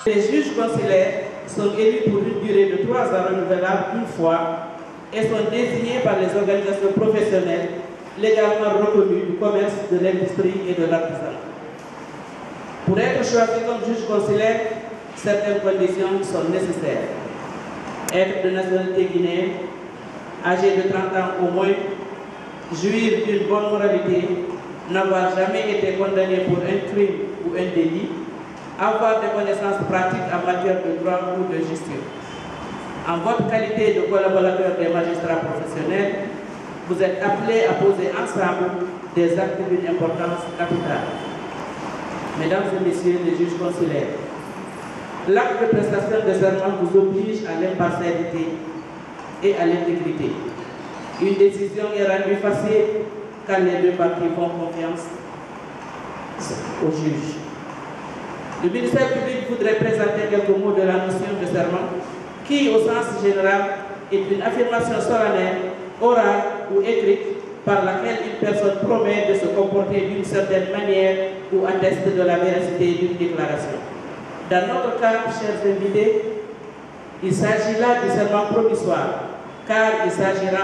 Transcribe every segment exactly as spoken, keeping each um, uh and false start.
Les juges consulaires sont élus pour une durée de trois ans renouvelable une fois et sont désignés par les organisations professionnelles légalement reconnues du commerce, de l'industrie et de l'artisanat. Pour être choisi comme juge consulaire, certaines conditions sont nécessaires. Être de nationalité guinéenne, âgé de trente ans au moins, jouir d'une bonne moralité, n'avoir jamais été condamné pour un crime ou un délit, avoir des connaissances pratiques en matière de droit ou de justice. En votre qualité de collaborateur des magistrats professionnels, vous êtes appelés à poser ensemble des actes d'une importance capitale. Mesdames et messieurs les juges consulaires, l'acte de prestation de serment vous oblige à l'impartialité et à l'intégrité. Une décision est rendue facile quand les deux parties font confiance au juge. Le ministère public voudrait présenter quelques mots de la notion de serment qui, au sens général, est une affirmation solennelle, orale ou écrite par laquelle une personne promet de se comporter d'une certaine manière ou atteste de la véracité d'une déclaration. Dans notre cas, chers invités, il s'agit là du serment provisoire, car il s'agira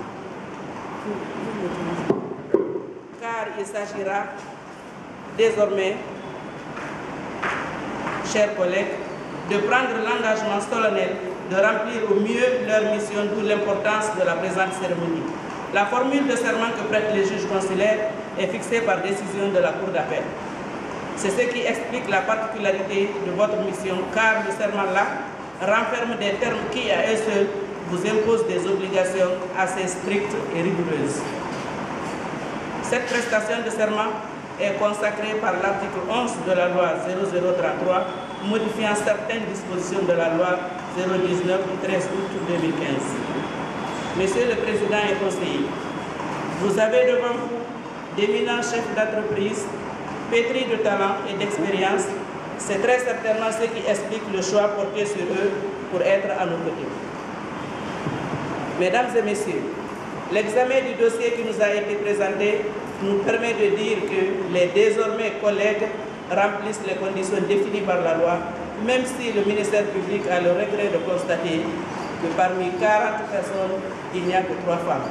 car il s'agira désormais, chers collègues, de prendre l'engagement solennel de remplir au mieux leur mission, d'où l'importance de la présente cérémonie. La formule de serment que prêtent les juges consulaires est fixée par décision de la Cour d'appel. C'est ce qui explique la particularité de votre mission, car le serment-là renferme des termes qui, à eux seuls, vous imposent des obligations assez strictes et rigoureuses. Cette prestation de serment est consacrée par l'article onze de la loi zéro zéro trente-trois, modifiant certaines dispositions de la loi zéro dix-neuf du treize août deux mille quinze. Monsieur le Président et conseiller, vous avez devant vous d'éminents chefs d'entreprise, pétris de talent et d'expérience. C'est très certainement ce qui explique le choix porté sur eux pour être à nos côtés. Mesdames et messieurs, l'examen du dossier qui nous a été présenté nous permet de dire que les désormais collègues remplissent les conditions définies par la loi, même si le ministère public a le regret de constater que parmi quarante personnes, il n'y a que trois femmes.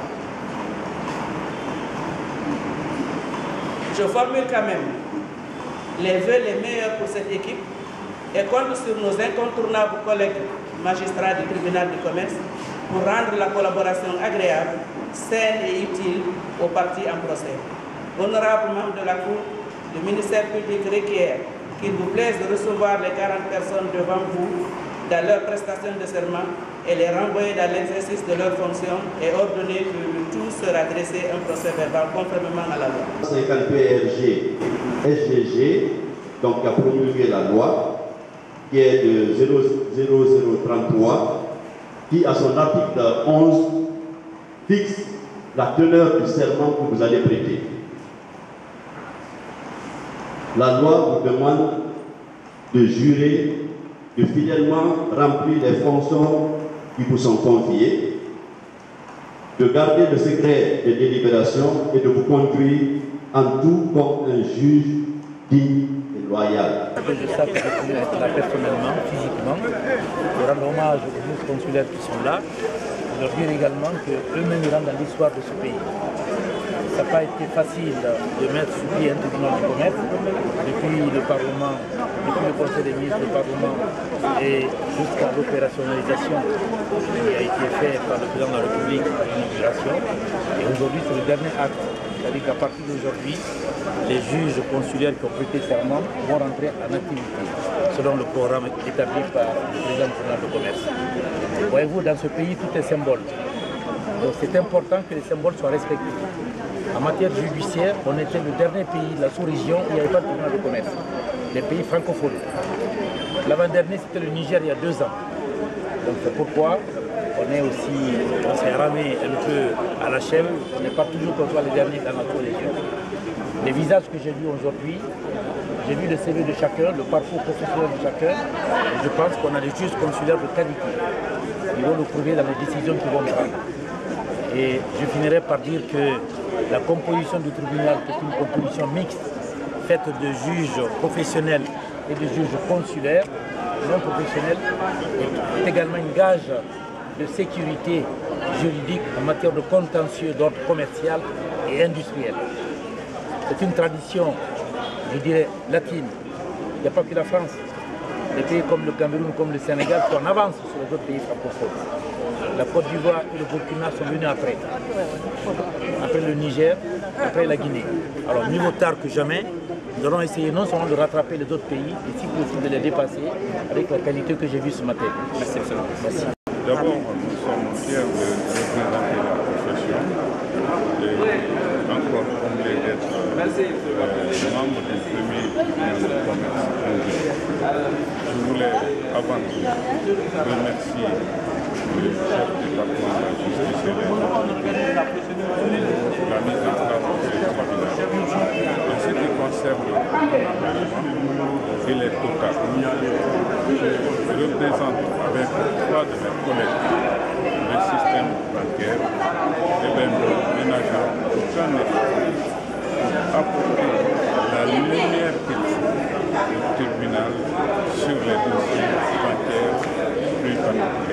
Je formule quand même les vœux les meilleurs pour cette équipe et compte sur nos incontournables collègues magistrats du tribunal du commerce pour rendre la collaboration agréable, saine et utile aux parties en procès. Honorables membres de la Cour, le ministère public requiert qu'il vous plaise de recevoir les quarante personnes devant vous dans leur prestation de serment et les renvoyer dans l'exercice de leurs fonctions et ordonner que le tout sera dressé un procès verbal conformément à la loi. cinquante R G S G G, donc qui a promulgué la loi, qui est de zéro zéro trente-trois, qui à son article onze fixe la teneur du serment que vous allez prêter. La loi vous demande de jurer de fidèlement remplir les fonctions qui vous sont confiées, de garder le secret des délibérations et de vous conduire en tout comme un juge digne et loyal. Je sais que je peux être là personnellement, physiquement, de rendre hommage aux juges consulaires qui sont là, de leur dire également qu'eux-mêmes iront dans l'histoire de ce pays. Ça n'a pas été facile de mettre sur pied un tribunal du commerce depuis le Parlement, depuis le Conseil des ministres du Parlement et jusqu'à l'opérationnalisation qui a été faite par le président de la République à l'inauguration. Et aujourd'hui, c'est le dernier acte. C'est-à-dire qu'à partir d'aujourd'hui, les juges consulaires qui ont prêté serment vont rentrer en activité selon le programme établi par le président du tribunal de commerce. Voyez-vous, dans ce pays, tout est symbole. Donc c'est important que les symboles soient respectés. En matière judiciaire, on était le dernier pays de la sous-région où il n'y avait pas de tribunal de commerce. Les pays francophones. L'avant-dernier, c'était le Niger il y a deux ans. Donc c'est pourquoi on est aussi, on s'est ramé un peu à la chèvre. On n'est pas toujours qu'on soit les derniers dans notre région. Les visages que j'ai vus aujourd'hui, j'ai vu le C V de chacun, le parcours professionnel de chacun. Et je pense qu'on a des juges consulaires de qualité. Ils vont le prouver dans les décisions qu'ils vont prendre. Et je finirai par dire que la composition du tribunal est une composition mixte, faite de juges professionnels et de juge consulaire non professionnel est également un gage de sécurité juridique en matière de contentieux d'ordre commercial et industriel. C'est une tradition, je dirais, latine. Il n'y a pas que la France. Les pays comme le Cameroun, comme le Sénégal sont en avance sur les autres pays francophones. La Côte d'Ivoire et le Burkina sont venus après. Après le Niger, après la Guinée. Alors, mieux vaut tard que jamais, nous allons essayer non seulement de rattraper les autres pays, mais si possible de les dépasser avec la qualité que j'ai vue ce matin. Merci, excellent. Merci. D'abord, nous sommes fiers de représenter la profession et encore comblés d'être euh, membre du premier tribunal de commerce mondial. Je voulais avant tout remercier le chef du département de la justice et des autorités pour la mise en place de ce tribunal. En ce qui concerne le gouvernement, il est total. Je représente avec trois de mes collègues le système bancaire et bien nous ménageons aucun effort pour apporter la lumière qu'il faut au tribunal sur les dossiers bancaires plus particuliers.